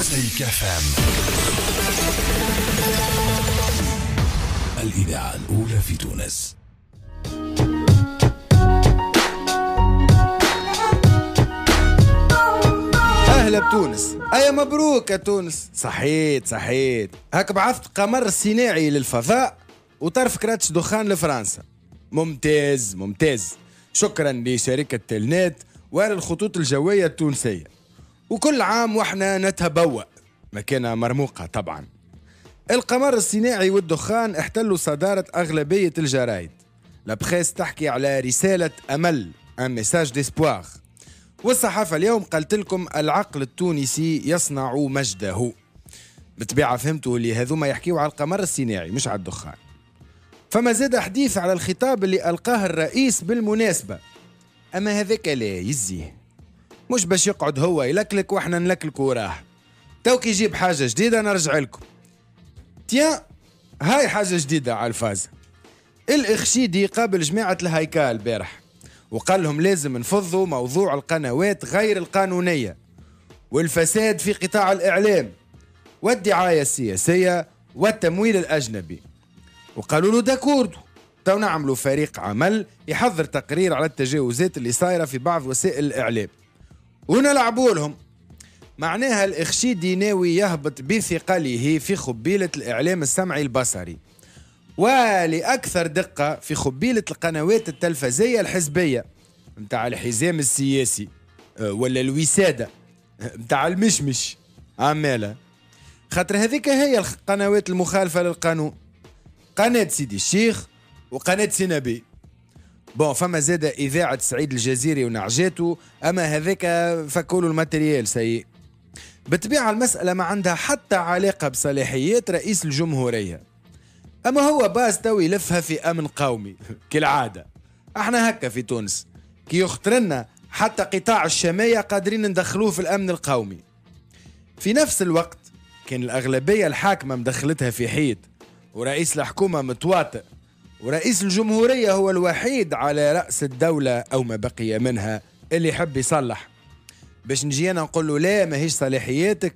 مزيك FM، الإذاعة الأولى في تونس. أهلا بتونس، أيا مبروك يا تونس. صحيت هاك بعثت قمر صناعي للفضاء وطرف كراتش دخان لفرنسا. ممتاز. شكرا لشركة تلنت وللخطوط الجوية التونسية، وكل عام واحنا نتبوأ مكانة مرموقة. طبعا القمر الصناعي والدخان احتلوا صدارة أغلبية الجرايد. لابخيس تحكي على رسالة أمل، un message d'espoir. والصحافة اليوم قالت لكم العقل التونسي يصنع مجده. بالطبيعة فهمتوا اللي هذوما يحكيوا على القمر الصناعي مش على الدخان. فما زاد حديث على الخطاب اللي ألقاه الرئيس بالمناسبة، أما هذاك لا يزيه، مش باش يقعد هو يلكلك واحنا نلكلك وراه. توكي يجيب حاجة جديدة نرجع لكم. هاي حاجة جديدة على الفاز. الإخشيدي قابل جماعة الهيكال البارح وقال لهم لازم نفضوا موضوع القنوات غير القانونية والفساد في قطاع الإعلام والدعاية السياسية والتمويل الأجنبي. وقالوا له داكوردو، تو نعملوا فريق عمل يحضر تقرير على التجاوزات اللي صايرة في بعض وسائل الإعلام ونلعبوا لهم. معناها الإخشيدي ناوي يهبط بثقله في خبيلة الإعلام السمعي البصري، ولأكثر دقة في خبيلة القنوات التلفزية الحزبية متاع الحزام السياسي ولا الوسادة متاع المشمش عمالة. خاطر هذيك هي القنوات المخالفة للقانون، قناة سيدي الشيخ وقناة سينابي. فما زاد إذاعة سعيد الجزيري ونعجاته، أما هذاك فكولوا الماتريال سيء. بالطبيعة المسألة ما عندها حتى علاقة بصلاحيات رئيس الجمهورية، أما هو باز تو يلفها في أمن قومي كالعادة. احنا هكا في تونس كي يخطرنا حتى قطاع الشمية قادرين ندخلوه في الأمن القومي. في نفس الوقت كان الأغلبية الحاكمة مدخلتها في حيط، ورئيس الحكومة متواطئ، ورئيس الجمهورية هو الوحيد على رأس الدولة أو ما بقي منها اللي يحب يصلح. باش نجي أنا نقول له لا ما هيش صلاحياتك.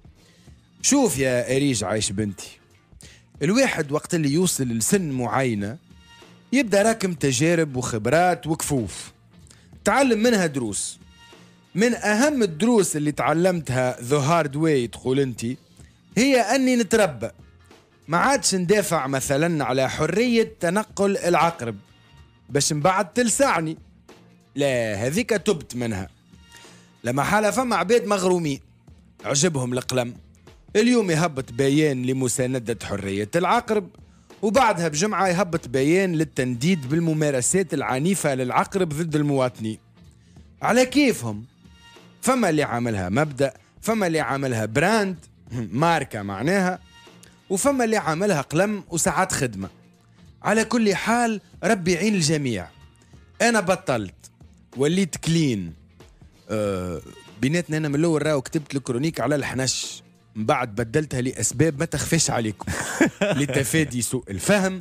شوف يا أريج عايش بنتي، الواحد وقت اللي يوصل لسن معينة يبدأ راكم تجارب وخبرات وكفوف تعلم منها دروس. من أهم الدروس اللي تعلمتها the hard way تقول انتي هي أني نتربى، ما عادش ندافع مثلا على حرية تنقل العقرب باش من بعد تلسعني، لا هذيك تبت منها. لما حالة فما عباد مغرومين عجبهم القلم، اليوم يهبط بيان لمساندة حرية العقرب، وبعدها بجمعة يهبط بيان للتنديد بالممارسات العنيفة للعقرب ضد المواطنين. على كيفهم، فما اللي عاملها مبدأ، فما اللي عاملها براند ماركة معناها، وفما اللي عاملها قلم وساعات خدمة. على كل حال ربي يعين الجميع. أنا بطلت وليت كلين. بيناتنا أنا من الأول راو كتبت الكرونيك على الحنش، من بعد بدلتها لأسباب ما تخفيش عليكم لتفادي سوء الفهم،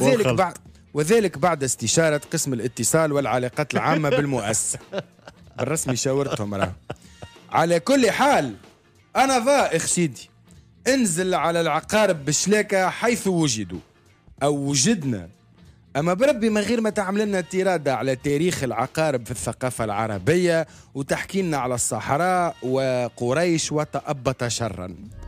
وذلك بعد استشارة قسم الاتصال والعلاقات العامة بالمؤسسة. بالرسمي شاورتهم راه. على كل حال أنا ضائق سيدي، انزل على العقارب بالشلاكة حيث وجدوا أو وجدنا. أما بربي من غير ما تعمل لنا تيرادة على تاريخ العقارب في الثقافة العربية وتحكي لنا على الصحراء وقريش وتأبط شرا.